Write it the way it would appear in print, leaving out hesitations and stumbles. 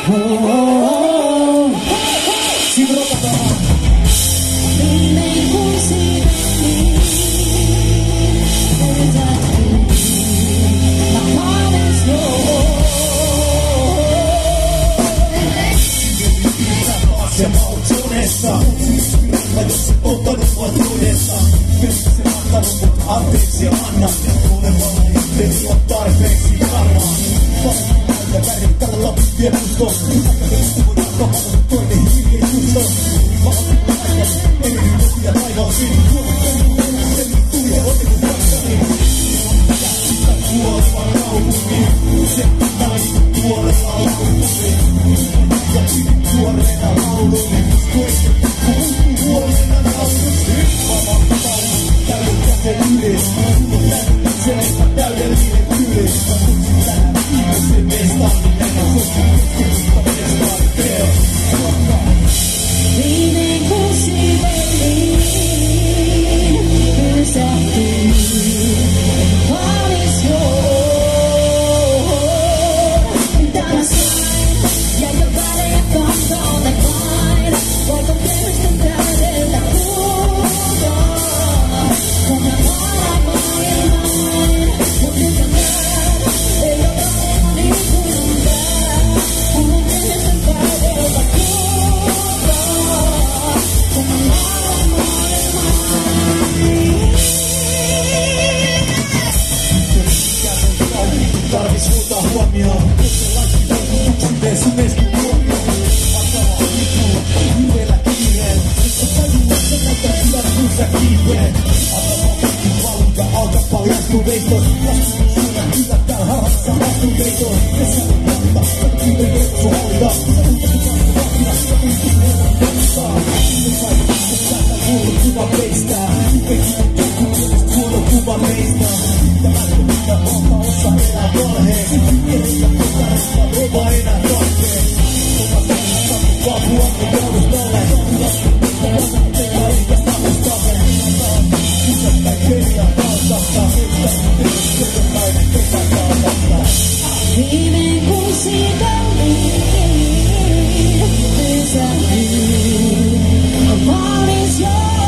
Mä jos ottanut mua tuudessa, mistä se antanut mut anteeksi anna. Mulle vaan itteni on tarpeeksi varmaan. Paljon värin tällä lapin vielä uskon. Aika vestuun ja kapannut toinen hiljeisuus on. Mä oon aikani, ennen joku ja taivaan syni. Sen tuli ja otin mun vaksani. Ja sitä kuoleva kaupungin. Se nainen kuoleva kaupungin. Ja tuoreena lauluni. Huomenna nautus, yhtävä paino, täyden käden yli. Se on täydellinen yli. Tänään viimeisen mestaan, niin enää sotkuttuutta mestaan tee. Viimein kun siveliin pysähtyy, valmis joo. Tämä sain, ja jo väliä kahtaalta vain. Voiko kehysten täydeltä kuultaa? Kun mä vaan maailmaan, mut nyt mä näen, ei oo aina niin kuin on tää. Kun mä kehysten täydeltä kuultaa, kun mä vaan maailmaan. Tarvis huutaa huomioon. Yksin mesku huomioon. Vakava hiipuu, hyveellä kiireen. Mutta tajua se näyttää hyvän kuussa kiiveen. Atama kaikki valunta, alta paljastuu veistos. Suunnan hyvä täällä harhassa astuu veistos. Kesä on matta, kaikki ei verkossa hoida. Uutta kukaan vahvina, kaikki herran vertaa. Sinne kaikki, täältä huono kuva peistää. Hypekin on joku mielestä huono kuva meistä. Tämä on mitä valtaosa elää valheen. Eikä kotarista ova enää tarpeen. Omasta kannasta vaan huomioon perustalle. Tässä tehdään eikä saavustave. Kysättäin kenia valtasta. Kesäpäinen kesäkaavasta. Viimein kun siveliin pysähtyy, valmis joo.